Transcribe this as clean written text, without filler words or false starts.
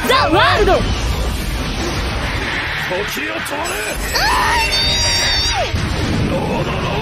ザ・ワールド。 時を止まれ。ロードロ